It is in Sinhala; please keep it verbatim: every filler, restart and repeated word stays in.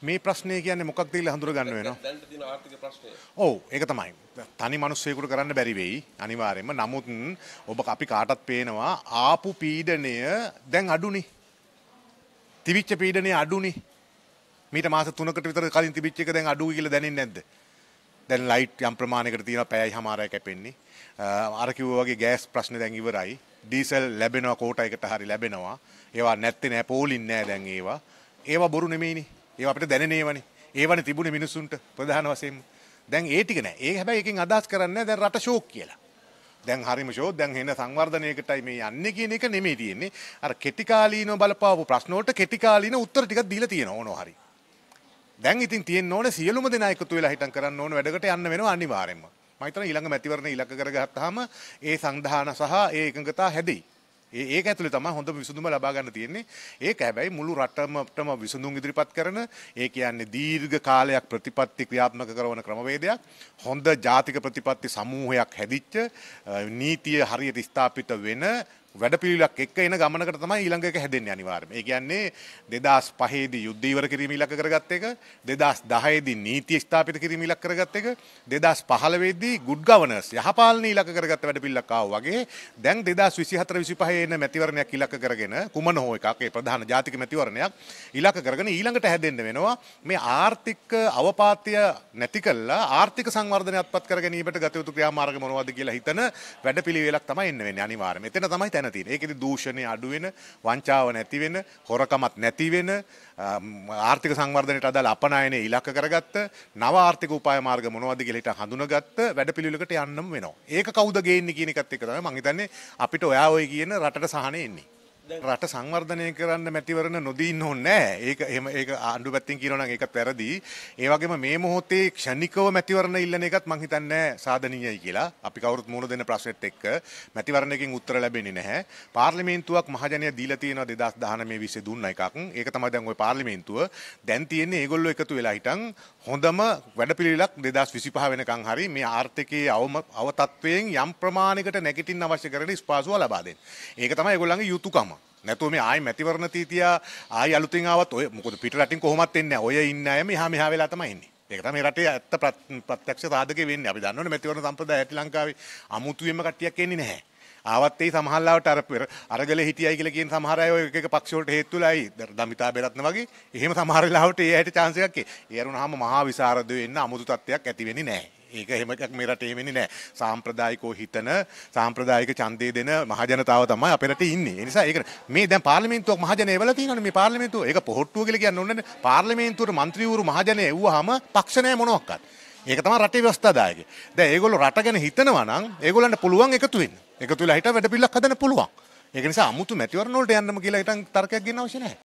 මේ ප්‍රශ්නේ කියන්නේ මොකක්ද කියලා හඳුර ගන්න වෙනවා. දැනට තියෙන ආර්ථික ප්‍රශ්නය. ඔව් ඒක තමයි. තනි මිනිස්සෙකුට කරන්න බැරි වෙයි අනිවාර්යයෙන්ම. නමුත් ඔබ අපි කාටත් පේනවා ආපු පීඩනය දැන් අඩුනේ. තිබිච්ච පීඩනය අඩුනේ. මීට මාස තුනකට විතර කලින් තිබිච්ච එක දැන් අඩුයි කියලා දැනෙන්නේ නැද්ද? දැන් ලයිට් යම් ප්‍රමාණයකට තියෙනවා පැයයි හමාරයි කැපෙන්නේ. අර කිව්වා වගේ ගෑස් ප්‍රශ්නේ දැන් ඉවරයි. ඩීසල් ලැබෙනවා කෝටයකට හරි ලැබෙනවා. ඒවා නැත්තේ නෑ පෝලින් නෑ දැන් ඒවා. ඒවා බොරු නෙමෙයිනේ. ඒවා අපිට දැනෙන ඒවානේ. ඒවනේ තිබුණේ මිනිසුන්ට ප්‍රධාන වශයෙන්ම. දැන් ඒ ටික නෑ. ඒ හැබැයි එකෙන් අදහස් කරන්නේ දැන් රට ෂෝක් කියලා. දැන් හරිම ෂෝක් දැන් එන සංවර්ධනයකටයි මේ යන්නේ කියන එක නෙමෙයි තියෙන්නේ. අර කෙටි කාලීනව බලපාවු ප්‍රශ්න වලට කෙටි කාලීන උත්තර ටිකක් දීලා තියෙනවා ඕනෝ හරි. දැන් ඉතින් තියෙන්න ඕනේ සියලුම දෙනා එකතු වෙලා හිටන් කරන්න ඕන වැඩකට යන්න වෙනවා අනිවාර්යෙන්ම. මම හිතනවා ඊළඟ මැතිවරණ ඉලක්ක කරගත්තාම ඒ සංධාන සහ ඒ එකඟතා හැදෙයි. ඒ ඒක ඇතුලේ තමයි හොඳ විසඳුම ලබා ගන්න තියෙන්නේ. ඒක හැබැයි මුළු රටමටම විසඳුම් ඉදිරිපත් කරන ඒ කියන්නේ දීර්ඝ කාලයක් ප්‍රතිපත්ති ක්‍රියාත්මක කරන ක්‍රමවේදයක් හොඳ ජාතික ප්‍රතිපත්ති සමූහයක් හැදිච්ච නීතිය හරියට ස්ථාපිත වෙන වැඩපිළිවෙලක් එක්ක එන ගමනකට තමයි ඊළඟ එක හැදෙන්නේ අනිවාර්යයෙන්. ඒ කියන්නේ දෙදාස් පහේ දී යුද්ධ ඉවර කිරීම ඉලක්ක කරගත්ත එක, දෙදාස් දහයේ දී නීතිය ස්ථාපිත කිරීම ඉලක්ක කරගත්ත එක, දෙදාස් පහළොව දී good governance යහපාලනය ඉලක්ක කරගත්ත වැඩපිළිවෙලක් ආවා වගේ දැන් දෙදාස් විසිහතර විසිපහ එන මැතිවරණයක් ඉලක්ක කරගෙන කුමන හෝ එකක් ඒ ප්‍රධාන ජාතික මැතිවරණයක් ඉලක්ක කරගෙන ඊළඟට හැදෙන්න වෙනවා මේ ආර්ථික අවපාතය නැති කළා ආර්ථික සංවර්ධනයත් පත් කර ගැනීමට ගත යුතු ක්‍රියාමාර්ග මොනවද කියලා හිතන වැඩපිළිවෙලක් තමයි එන්න වෙන්නේ අනිවාර්යයෙන්. එතන තමයි ඒකෙදි දූෂණය අඩු වෙන, වංචාව නැති වෙන, හොරකමක් නැති වෙන, ආර්ථික සංවර්ධනයට අදාළ අපනයනය ඉලක්ක කරගත්ත, නව ආර්ථික උපාය මාර්ග මොනවද කියලා හිත හඳුනාගත්ත වැඩපිළිවෙලකට යන්නම වෙනවා. ඒක කවුද ගේන්නේ කියන එකත් එක්ක තමයි මම හිතන්නේ අපිට ඔයා ඔය කියන රටට සහනෙ එන්නේ. රට සංවර්ධනය කරන්න මැතිවරණ නොදී ඉන්න ඕනේ නෑ. ඒක එහෙම ඒක ආණ්ඩුව පැත්තෙන් කියනවා නම් ඒකත් වැරදි. ඒ වගේම මේ මොහොතේ ක්ෂණිකව මැතිවරණ ඉල්ලන එකත් මම හිතන්නේ සාධනීයයි කියලා. අපි කවුරුත් මුණ දෙන ප්‍රශ්නෙත් එක්ක මැතිවරණයකින් උත්තර ලැබෙන්නේ නැහැ. පාර්ලිමේන්තුවක් මහජනය දීලා තියෙනවා දෙදාස් දහනවය විස්සේ දුන්න එකක්. ඒක තමයි දැන් ওই පාර්ලිමේන්තුව. දැන් තියෙන්නේ ඒගොල්ලෝ එකතු වෙලා හිටන් හොඳම වැඩපිළිවෙලක් දෙදාස් විසිපහ වෙනකන් හරි මේ ආර්ථිකයේ අව තත්වයෙන් යම් ප්‍රමාණයකට නැගිටින්න අවශ්‍ය කරන ස්පාසුව ලබා දෙන්න. ඒක තමයි ඒගොල්ලන්ගේ යුතුයකම. නැතුව මේ ආයි මැතිවරණ තීතියා ආයි අලුතින් ආවත් ඔය මොකද පිට රටින් කොහොමත් එන්නේ නැහැ. ඔය ඉන්න අය මෙහා මෙහා වෙලා තමයි ඉන්නේ. ඒක තමයි මේ රටේ ඇත්ත ප්‍රත්‍යක්ෂ සාධකේ වෙන්නේ. අපි දන්නවනේ මැතිවරණ සම්ප්‍රදාය ශ්‍රී ලංකාවේ අමුතුවෙන්ම කට්ටියක් එන්නේ නැහැ. ආවත් ඒ සමහරලාවට අර අරගලේ හිටියයි කියලා කියන සමහර අය ඔය එක එක පක්ෂ වලට හේතු වෙලායි දමිතා බෙරත්න වගේ. එහෙම සමහර වෙලාවට ඒ ඇයිට chance එකක් ඒ. ඒ අරුණාම මහා විසරදෝ වෙන්න අමුතු තත්ත්වයක් ඇති වෙන්නේ නැහැ. ඒක එහෙම එකක් මේ රටේ වෙන්නේ නැහැ. සාම්ප්‍රදායිකව හිතන සාම්ප්‍රදායික ඡන්දේ දෙන මහජනතාව තමයි අපේ රටේ ඉන්නේ. ඒ නිසා ඒක මේ දැන් පාර්ලිමේන්තුවක් මහජනය එවලා තියෙනවනේ මේ පාර්ලිමේන්තුව. ඒක පොහොට්ටුව කියලා කියන්න ඕනේ නැහැ. පාර්ලිමේන්තුවට മന്ത്രിවරු මහජනය එව්වහම පක්ෂ නැහැ මොනවත්. ඒක තමයි රටේ ව්‍යවස්ථාදායකේ. දැන් ඒගොල්ලෝ රට ගැන හිතනවා නම් ඒගොල්ලන්ට පුළුවන් එකතු වෙන්න. එකතු වෙලා හිටව වැඩ පිළිලක් හදන්න පුළුවන්. ඒක නිසා අමුතු මැතිවරණ වලට යන්නම කියලා හිටන් තර්කයක් ගෙන්න අවශ්‍ය නැහැ.